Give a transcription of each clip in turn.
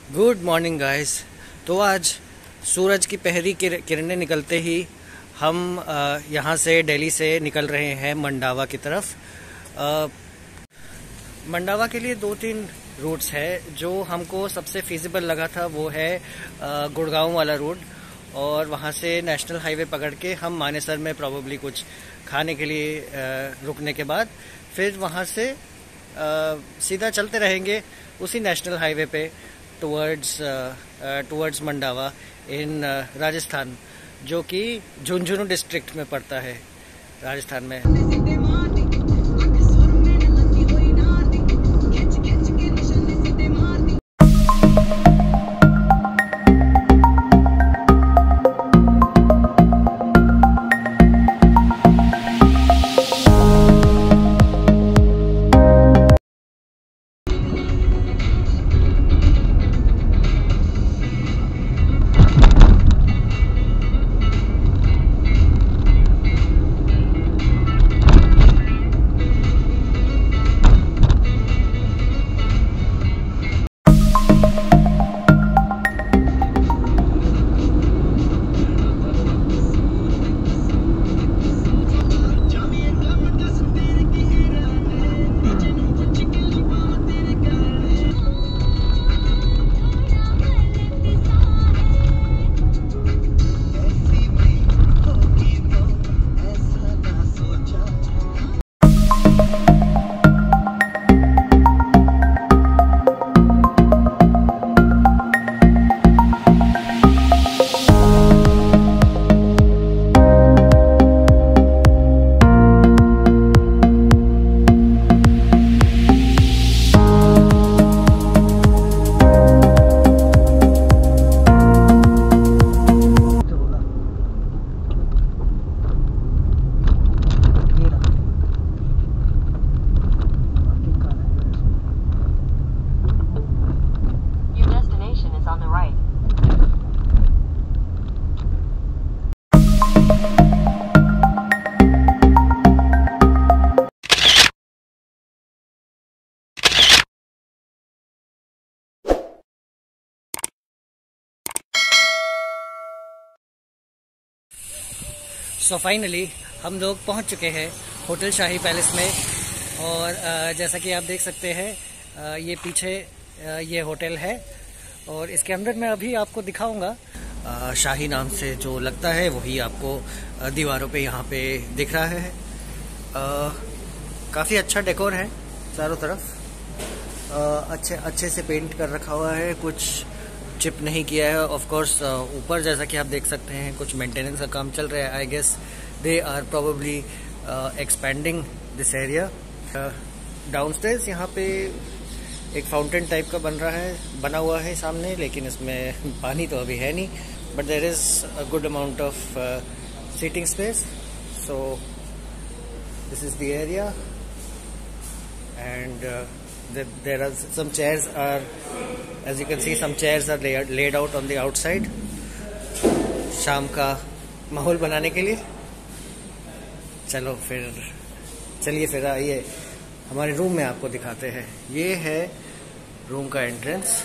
Good morning guys. तो आज सूरज की पहली किरणें निकलते ही हम यहाँ से दिल्ली से निकल रहे हैं मंडावा की तरफ। मंडावा के लिए 2-3 रूट्स है। जो हमको सबसे फिजिबल लगा था वो है गुड़गांव वाला रूट, और वहाँ से नेशनल हाईवे पकड़ के हम मानेसर में प्रॉब्ली कुछ खाने के लिए रुकने के बाद फिर वहाँ से सीधा चलते रहेंगे उसी नेशनल हाईवे पे टुवर्ड्स मंडावा इन राजस्थान, जो कि झुंझुनू डिस्ट्रिक्ट में पड़ता है राजस्थान में। सो फाइनली हम लोग पहुंच चुके हैं होटल शाही पैलेस में, और जैसा कि आप देख सकते हैं ये पीछे ये होटल है, और इसके अंदर मैं अभी आपको दिखाऊंगा। शाही नाम से जो लगता है वही आपको दीवारों पे यहाँ पे दिख रहा है। काफ़ी अच्छा डेकोर है चारों तरफ, अच्छे से पेंट कर रखा हुआ है, कुछ चिप नहीं किया है। ऑफ कोर्स ऊपर जैसा कि आप देख सकते हैं कुछ मेंटेनेंस का काम चल रहा है। I guess they are probably expanding this area. Downstairs यहाँ पे एक फाउंटेन टाइप का बना हुआ है सामने, लेकिन इसमें पानी तो अभी है नहीं, but there is a good amount of seating space. So this is the area, and there are some chairs are, as you can see, some chairs are laid out on the outside शाम का माहौल बनाने के लिए। चलिए फिर आइए हमारे रूम में आपको दिखाते हैं। ये है रूम का एंट्रेंस।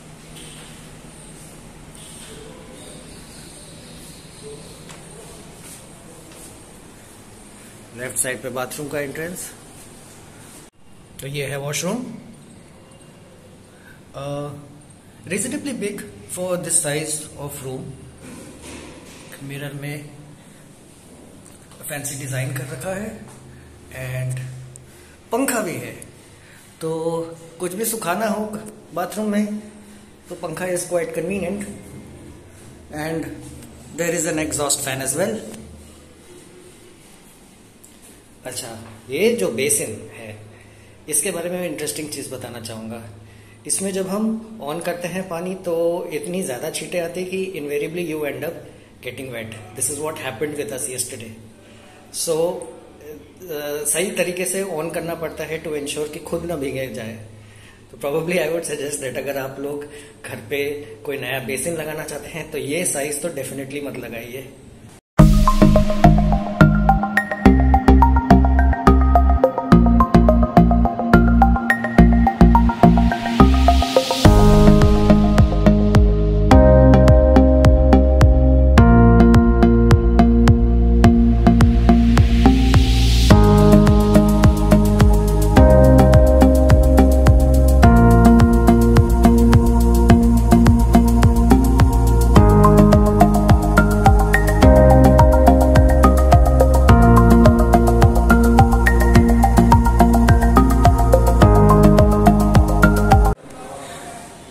लेफ्ट साइड पे बाथरूम का एंट्रेंस। तो ये है washroom, reasonably big for this size of room. Mirror में फैंसी डिजाइन कर रखा है, एंड पंखा भी है, तो कुछ भी सुखाना हो बाथरूम में तो पंखा is quite convenient, and there is an exhaust fan as well. अच्छा, ये जो बेसिन है इसके बारे में इंटरेस्टिंग चीज बताना चाहूंगा। इसमें जब हम ऑन करते हैं पानी तो इतनी ज्यादा छींटे आती कि invariably you end up getting wet. This is what happened with us yesterday. So सही तरीके से ऑन करना पड़ता है टू इंश्योर कि खुद ना भीगे जाए। तो probably I would suggest that अगर आप लोग घर पे कोई नया बेसिन लगाना चाहते हैं तो ये साइज तो डेफिनेटली मत लगाइए।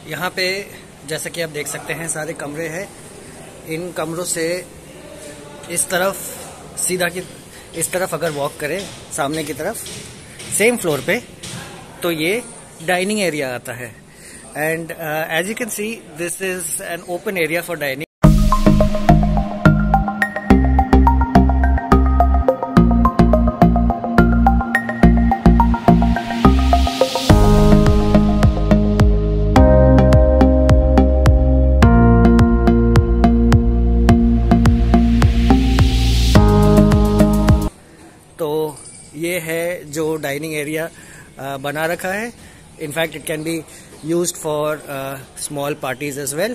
यहाँ पे जैसा कि आप देख सकते हैं सारे कमरे हैं। इन कमरों से इस तरफ सीधा की इस तरफ अगर वॉक करें सामने की तरफ सेम फ्लोर पे तो ये डाइनिंग एरिया आता है। And as you can see this is an open area for dining. तो ये है जो डाइनिंग एरिया बना रखा है। In fact it can be used for small parties as well.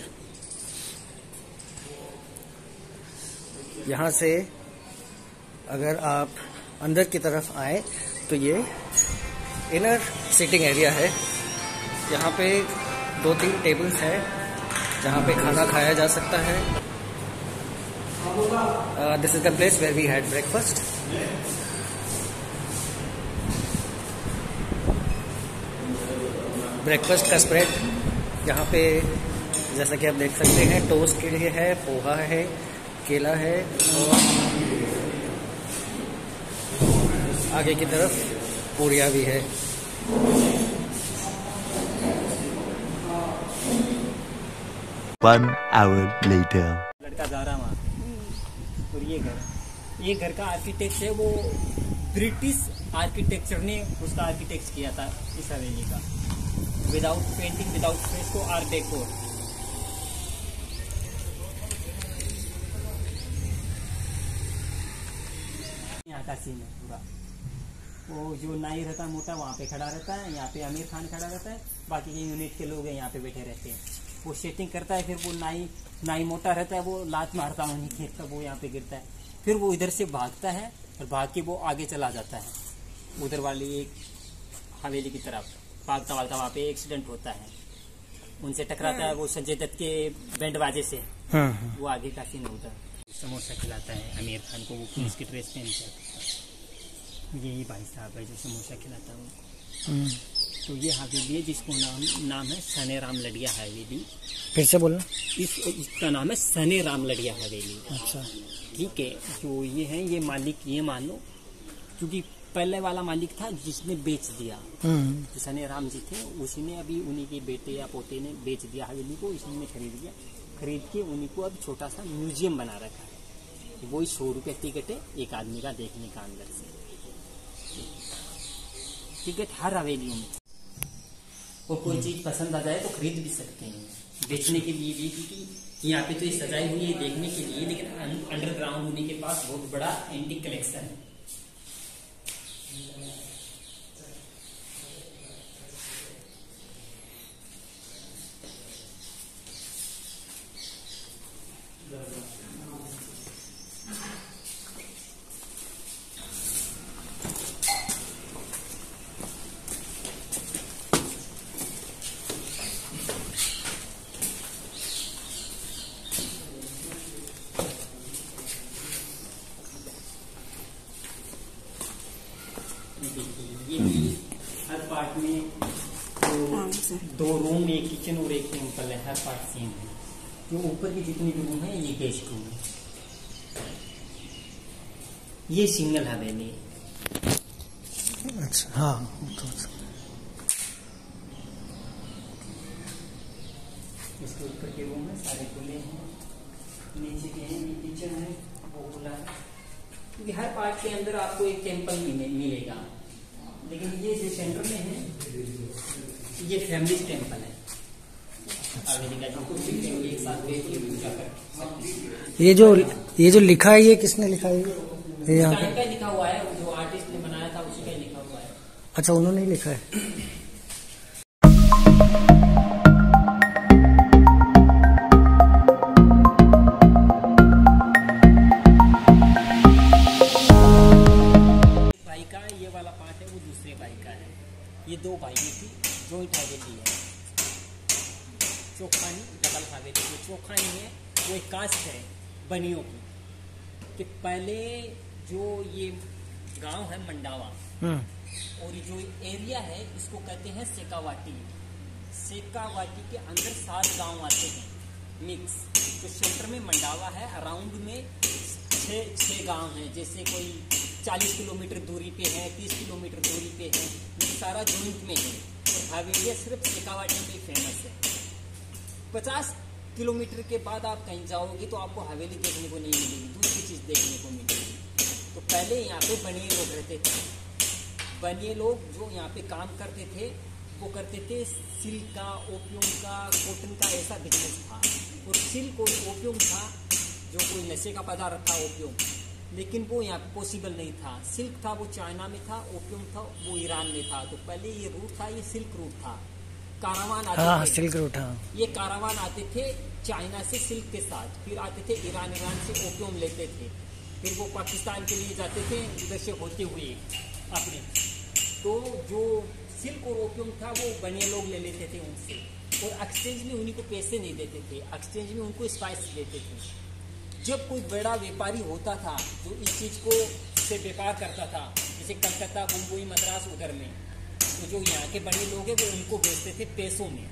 यहाँ से अगर आप अंदर की तरफ आए तो ये इनर सिटिंग एरिया है। यहाँ पे 2-3 टेबल्स हैं जहाँ पे खाना खाया जा सकता है। This is the place where we had breakfast. Breakfast का स्प्रेड यहाँ पे जैसा कि आप देख सकते हैं टोस्ट के लिए है, पोहा है, केला है और आगे की तरफ पूरियाँ भी है। One hour later. लड़का जा रहा वहाँ और ये घर का आर्किटेक्ट है वो ब्रिटिश आर्किटेक्चर ने उसका आर्किटेक्ट किया था इस हवेली का, without painting without fresco art decor. यहाँ का सीन है पूरा। वो जो नाई रहता है मोटा वहाँ पे खड़ा रहता है, यहाँ पे आमिर खान खड़ा रहता है, बाकी के यूनिट के लोग हैं यहाँ पे बैठे रहते हैं। वो सेटिंग करता है, फिर वो नाई मोटा रहता है, वो लात मारता है वहीं खेत का, वो यहाँ पे गिरता है, फिर वो इधर से भागता है और भाग के वो आगे चला जाता है उधर वाली एक हवेली की तरफ। भागता भागता वहाँ पे एक्सीडेंट होता है, उनसे टकराता है वो संजय दत्त के बैंड बाजे से। वो आगे का सीन होता है। समोसा खिलाता है आमिर खान को, वो पुलिस की ड्रेस पहन कर। यही भाई साहब है जो समोसा खिलाता है उनको। तो ये हवेली है जिसको नाम है सने राम लड़िया हवेली। फिर से बोलना। इसका नाम है सने राम लड़िया हवेली। अच्छा, ठीक है। जो ये है ये मालिक ये मान लो, क्योंकि पहले वाला मालिक था जिसने बेच दिया, जो सने राम जी थे उसी ने अभी उन्हीं के बेटे या पोते ने बेच दिया हवेली को, इसी ने खरीद लिया। खरीद के उन्हीं को अब छोटा सा म्यूजियम बना रखा है। वही 100 रुपये टिकट है एक आदमी का देखने का अंदर से। टिकट हर हवेलियों में, और कोई चीज पसंद आ जाए तो खरीद भी सकते हैं बेचने के लिए भी, क्योंकि यहाँ पे तो ये सजाई हुई है देखने के लिए, लेकिन अंडरग्राउंड होने के पास बहुत बड़ा एंटीक कलेक्शन है। ये भी हर पार्ट में दो रूम, एक किचन और एक टेम्पल है, हर पार्ट सेम है। जो ऊपर की जितनी भी रूम है ये गेस्ट रूम है। ये सिंगल हवेली है। अच्छा, हाँ तो इसके ऊपर के रूम है सारे खुले हैं, नीचे के हैं, ये किचन है वो खुला है। क्योंकि हर पार्ट के अंदर आपको एक टेम्पल मिलेगा, लेकिन ये जो सेंटर में है ये फैमिली टेम्पल है। अमेरिका जो कुछ भी फैमिली एक साथ बैठ के पूजा कर। ये जो लिखा है ये किसने लिखा है? ये यहाँ पे लिखा हुआ है, जो आर्टिस्ट ने बनाया था उसी का लिखा हुआ है। अच्छा, उन्होंने ही लिखा है। ये 2 भाइयों की जॉइंट हवेली है। चौखानी डबल हवेली, जो चौखानी है वो एक कास्ट है बनियों की। कि पहले जो ये गांव है मंडावा, और ये जो एरिया है इसको कहते हैं शेखावाटी। शेखावाटी के अंदर 7 गांव आते हैं मिक्स। तो सेंटर में मंडावा है, अराउंड में 6 गांव हैं, जैसे कोई 40 किलोमीटर दूरी पे है, 30 किलोमीटर दूरी पे है, ये सारा जॉइंट में है। और हवेलियाँ सिर्फ शेखावाटी में फेमस है। 50 किलोमीटर के बाद आप कहीं जाओगे तो आपको हवेली देखने को नहीं मिलेगी, दूसरी चीज़ देखने को मिलेगी। तो पहले यहाँ पे बनिए लोग रहते थे। बनिए लोग जो यहाँ पे काम करते थे वो करते थे सिल्क का, ओपियम का, कॉटन का, ऐसा बिजनेस था। और सिल्क और ओपियम था जो कोई नशे का पदार्थ था ओपियम, लेकिन वो यहाँ पे पॉसिबल नहीं था। सिल्क था वो चाइना में था, ओपियम था वो ईरान में था। तो पहले ये रूट था, ये सिल्क रूट था। कारावान आते थे, सिल्क रूट, हाँ। ये कारावान आते थे चाइना से सिल्क के साथ, फिर आते थे ईरान से ओपियम लेते थे, फिर वो पाकिस्तान के लिए जाते थे उधर से होते हुए अपने। तो जो सिल्क और ओपियम था वो बनिए लोग ले लेते थे उनसे, और एक्सचेंज में उन्हीं को पैसे नहीं देते थे, एक्सचेंज में उनको स्पाइस देते थे। जब कोई बड़ा व्यापारी होता था जो इस चीज़ को से व्यापार करता था, जैसे कलकत्ता, मुंबई, मद्रास, उधर में, तो जो यहाँ के बड़े लोग हैं वो उनको बेचते थे पैसों में।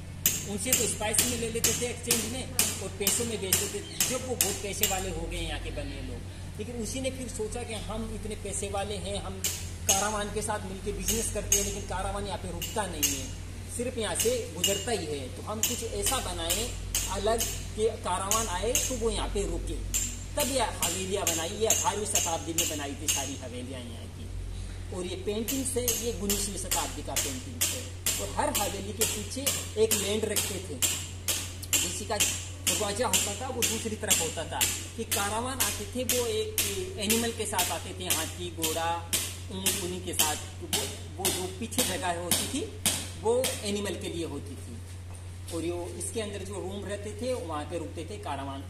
उनसे तो स्पाइस में ले लेते थे एक्सचेंज में और पैसों में बेचते थे। जब वो बहुत पैसे वाले हो गए यहाँ के बनिए लोग, लेकिन उसी ने फिर सोचा कि हम इतने पैसे वाले हैं, हम कारावान के साथ मिलकर बिजनेस करते हैं, लेकिन कारावान यहाँ पे रुकता नहीं है, सिर्फ यहाँ से गुजरता ही है। तो हम कुछ ऐसा बनाएं अलग कि कारावान आए तो वो यहाँ पे रुके। तब यह हवेलियाँ बनाई, ये 18वीं शताब्दी में बनाई थी सारी हवेलियाँ यहाँ की। और ये पेंटिंग्स है, ये 19वीं शताब्दी का पेंटिंग्स है। और हर हवेली के पीछे एक लैंड रखते थे, किसी का दरवाजा होता था वो दूसरी तरफ होता था। कि कारावान आते थे वो एक एनिमल के साथ आते थे, हाथी, घोड़ा, ऊँट, उन्हीं के साथ। वो जो पीछे जगह होती थी वो एनिमल के लिए होती थी। और ये इसके अंदर जो रूम रहते थे वहाँ पे रुकते थे कारावान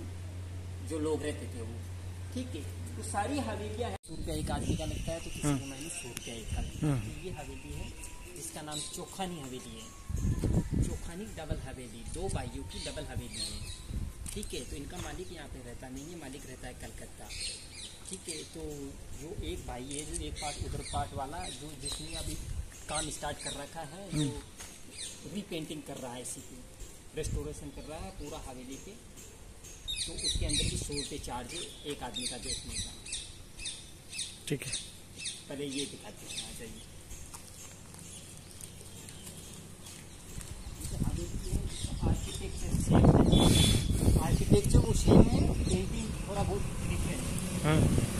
जो लोग रहते थे वो। ठीक है, तो सारी हवेलियाँ है। 100 रुपया एक आदमी का लगता है, तो किसी को मैंने 100 रुपया एक का। ये हवेली है जिसका नाम चोखानी हवेली है। चोखानी डबल हवेली, 2 भाइयों की डबल हवेली है। ठीक है, तो इनका मालिक यहाँ पे रहता नहीं है, मालिक रहता है कलकत्ता। ठीक है, तो जो एक भाई है जो एक पार्ट उधर पार्ट वाला जो जिसने अभी काम स्टार्ट कर रखा है, जो रीपेंटिंग कर रहा है, इसी की रेस्टोरेशन कर रहा है पूरा हवेली पे। तो उसके अंदर भी 100 रुपये चार्ज है एक आदमी का देखने का। ठीक है, पहले ये दिखाते हैं, आ जाइए। आर्किटेक्चर वो सेम है, पेंटिंग थोड़ा बहुत डिफरेंट है।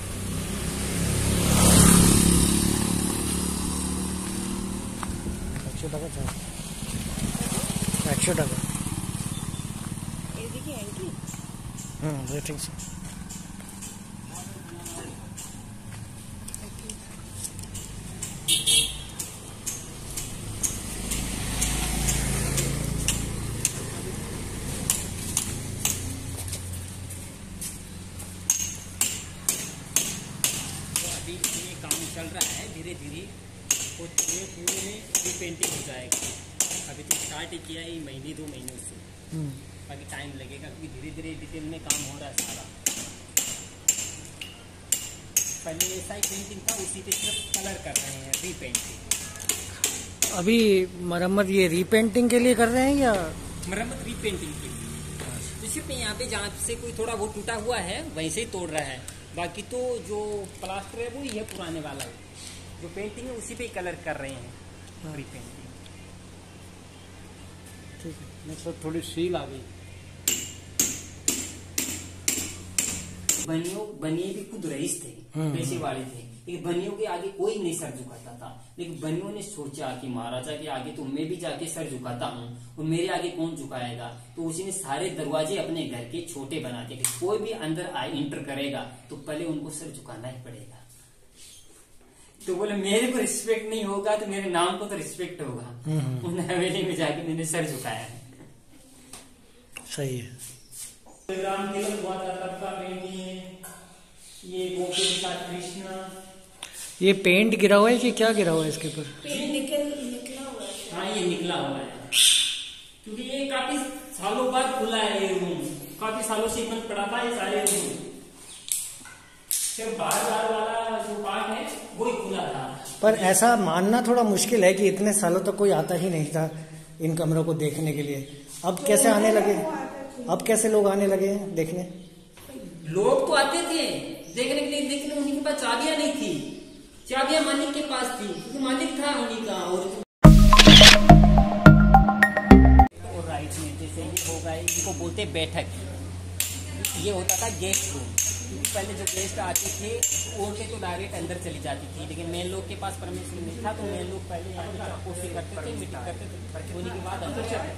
100 টাকা চাই, 100 টাকা। এদিকে এন্ট্রি রেটিং काम चल रहा है धीरे धीरे, और ये पूरे में रीपेंटिंग हो जाएगा। अभी तो स्टार्ट ही किया है महीने 2 महीनों से, बाकी टाइम लगेगा क्योंकि धीरे धीरे डिटेल में काम हो रहा है सारा। पहले ऐसा ही पेंटिंग था, उसी पे सिर्फ कलर कर रहे हैं, रीपेंटिंग। अभी मरम्मत ये रीपेंटिंग के लिए कर रहे हैं या मरम्मत रीपेंटिंग के लिए? तो सिर्फ यहाँ पे जहाँ से कोई थोड़ा बहुत टूटा हुआ है वहीं से ही तोड़ रहा है, बाकी तो जो प्लास्टर है वो ही है पुराने वाला है। जो पेंटिंग है उसी पे ही कलर कर रहे हैं, रीपेंटिंग। ठीक है, मतलब थोड़ी सील आ गई। बनिए भी खुद रईस थे, पैसे वाले थे, लेकिन बनियों के आगे कोई नहीं सर झुकाता था। लेकिन बनियों ने सोचा कि महाराजा के आगे तो मैं भी जाके सर झुकाता हूँ, और मेरे आगे कौन झुकाएगा। तो उसी ने सारे दरवाजे अपने घर के छोटे बना दिए कि कोई भी अंदर इंटर करेगा तो पहले उनको सर झुकाना ही पड़ेगा। तो बोले मेरे को रिस्पेक्ट नहीं होगा तो मेरे नाम को तो रिस्पेक्ट होगा। उन हवेली में जाके मैंने सर झुकाया है। सही है। राम तिलक बहुत अलग का पेंटिंग है, ये गोपी के साथ कृष्णा। ये पेंट गिरा हुआ है कि क्या गिरा हुआ है इसके ऊपर? पेंट निकला हुआ है। हाँ, ये निकला हुआ है क्योंकि ये काफी सालों बाद खुला है। ये रूम काफी सालों से बंद पड़ा था, ये सारे रूम सिर्फ बाहर वाला जो पार्ट है वो ही खुला था। पर ऐसा मानना थोड़ा मुश्किल है कि इतने सालों तक कोई आता ही नहीं था, इन कमरों को देखने के लिए। अब कैसे आने लगे, अब कैसे लोग आने लगे हैं देखने? लोग तो आते थे देखने के लिए, लेकिन उन्हीं के पास चाबियां नहीं थी। चाबियां मालिक के पास थी, क्योंकि मालिक था उन्हीं का। और राइट में जैसे ये होगा, इनको बोलते बैठक। ये होता था गेस्ट रूम, क्योंकि पहले जो गेस्ट आते थे औरतें तो डायरेक्ट अंदर चली जाती थी, लेकिन मेन लोग के पास परमिशन नहीं था, तो मेन लोग पहले यहाँ पे चाकू से करते थे, मीटिंग करते थे, उन्हीं के बाद अंदर चलते।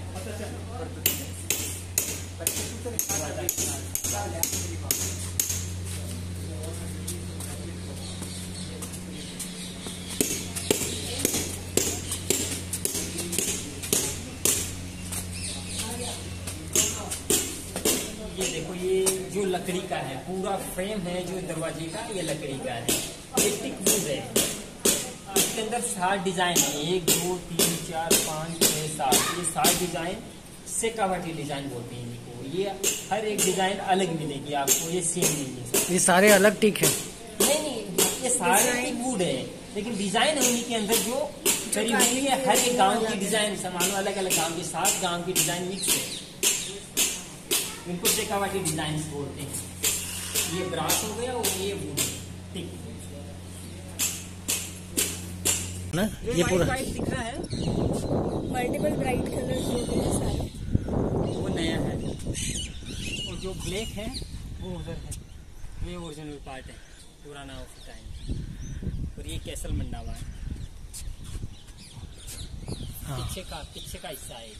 ये देखो, ये जो लकड़ी का है, पूरा फ्रेम है जो दरवाजे का, ये लकड़ी का है, ये टिक वुड है। इसके अंदर 7 डिजाइन है, 1 2 3 4 5 6 7, ये 7 डिजाइन सेकावाटी डिजाइन बोलते हैं इनको। ये हर एक डिजाइन अलग मिलेगी आपको, ये सेम नहीं है। ये सारे अलग टिक है? नहीं, ये सारे टिक वुड है, लेकिन डिजाइन है उन्हीं के अंदर जो करीब हुई है। हर एक गांव की डिजाइन सामान, अलग अलग गांव की 7 गांव की डिजाइन मिक्स है, इनको शेखावाटी डिजाइन बोलते हैं। ये ब्रास हो गया और ये वुड टिक ना, ये पूरा वाइट दिख रहा है, मल्टीपल ब्राइट कलर्स हो गए सारे, वो नया है। और जो ब्लैक है वो उधर है, ये ओरिजिनल पार्ट है, पुराना ऑफ टाइम। और ये कैसल मंडावा है, पीछे का हिस्सा है।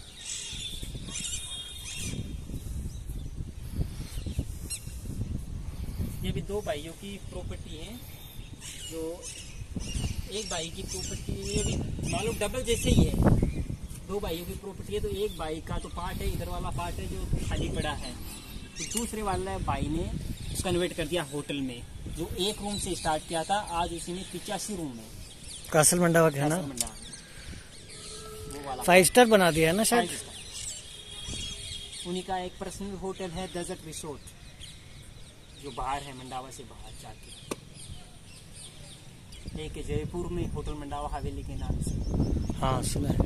ये भी 2 भाइयों की प्रॉपर्टी है, जो एक भाई की प्रॉपर्टी, ये भी मालूम डबल जैसे ही है। 2 भाइयों की प्रॉपर्टी है, तो एक भाई का तो पार्ट है, इधर वाला पार्ट है जो खाली पड़ा है, तो दूसरे वाला भाई ने कन्वर्ट कर दिया होटल में। जो 1 रूम से स्टार्ट किया था, आज उसी में 85 रूम है। कासल मंडावा है ना, वो वाला 5 स्टार बना दिया है ना शायद। उन्हीं का एक पर्सनल होटल है, डेजर्ट रिसोर्ट, जो बाहर है, मंडावा से बाहर जाके। एक जयपुर में होटल मंडावा हवेली के नाम से। हाँ सुना है।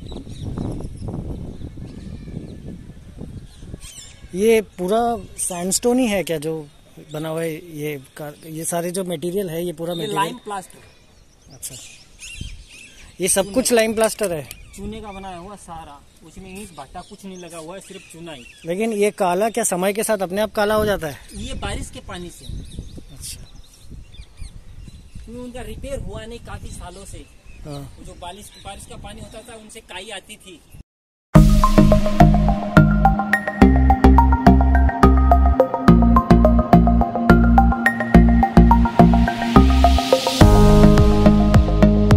ये पूरा सैंडस्टोन ही है क्या जो बना हुआ है? ये सारे जो मटेरियल है, ये पूरा मटेरियल लाइम प्लास्टर। अच्छा, ये सब कुछ लाइम प्लास्टर है? चूने का बनाया हुआ सारा, उसमें ईंट भाटा कुछ नहीं लगा हुआ है, सिर्फ चूना ही। लेकिन ये काला क्या समय के साथ अपने आप काला हो जाता है? ये बारिश के पानी से। अच्छा, क्योंकि उनका रिपेयर हुआ नहीं काफी सालों से। हाँ। जो बारिश का पानी होता था, उनसे काई आती थी,